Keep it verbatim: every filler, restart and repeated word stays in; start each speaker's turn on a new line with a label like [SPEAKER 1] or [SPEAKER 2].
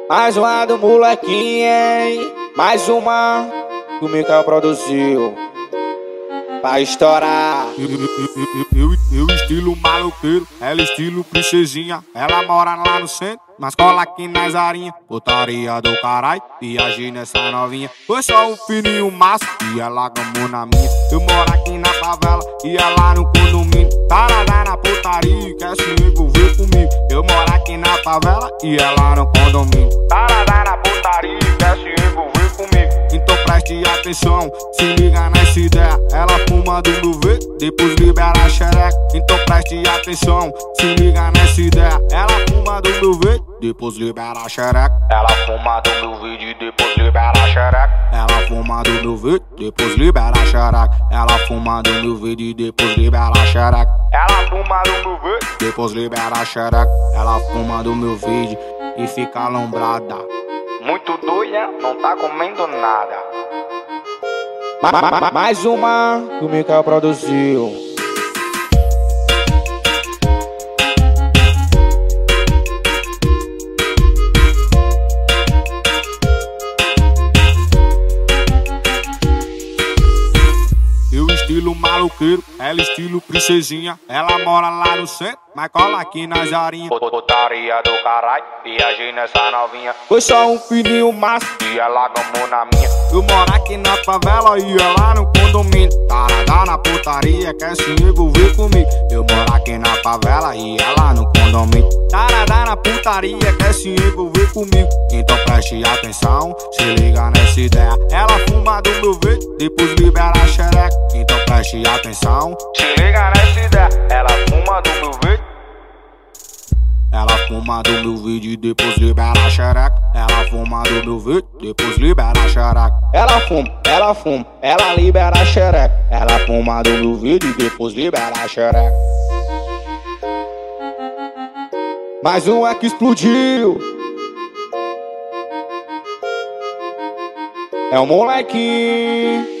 [SPEAKER 1] Mais uma do molequinho, hein? Mais uma que o Mikael produziu pra estourar.
[SPEAKER 2] Eu, eu, eu, eu, eu estilo maloqueiro, ela estilo princesinha. Ela mora lá no centro, mas cola aqui nas arinhas. Putaria do caralho, viajei nessa novinha. Foi só um fininho massa e ela gamou na minha. Eu moro aqui na favela e ela no condomínio. Tarada na putaria, quer se envolver comigo. Eu moro aqui na favela e ela no condomínio. Tarada na putaria, quer se envolver comigo. Então preste atenção, se liga nessa ideia. Ela fuma do meu V, depois libera a xereca. Então preste atenção, se liga nessa ideia. Ela fuma do meu V, depois libera a xereca. Ela fuma do meu vídeo, depois libera a xereca. Ela fuma do meu vídeo, depois libera a xereca. Ela fuma do meu vídeo, depois libera a xereca. Ela fuma do meu vídeo, depois libera a xereca. Ela fuma do meu vídeo e fica alombrada.
[SPEAKER 3] Muito doida, não tá comendo nada.
[SPEAKER 1] Ma ma ma mais uma que o Mikael produziu.
[SPEAKER 2] Eu estilo maloqueiro, ela estilo princesinha. Ela mora lá no centro, mas cola aqui nas arinhas.
[SPEAKER 3] Putaria do caralho, viajei nessa novinha.
[SPEAKER 1] Foi só um fininho massa
[SPEAKER 3] e ela gamou na minha.
[SPEAKER 2] Eu moro aqui na favela e ela no condomínio. Tarada na putaria, quer se envolver comigo. Eu moro aqui na favela e ela no condomínio. Tarada na putaria, quer se envolver comigo. Então preste atenção, se liga nessa ideia. Ela fuma do meu V, depois libera a xereca. Então preste atenção,
[SPEAKER 3] se liga nessa ideia. Ela fuma do meu V.
[SPEAKER 2] Ela fuma do meu vídeo e depois libera a xereca. Ela fuma do meu vídeo, depois libera a xereca.
[SPEAKER 1] Ela fuma, ela fuma, ela libera a xereca. Ela fuma do meu vídeo e depois libera a xereca. Mais um é que explodiu. É o molequinho.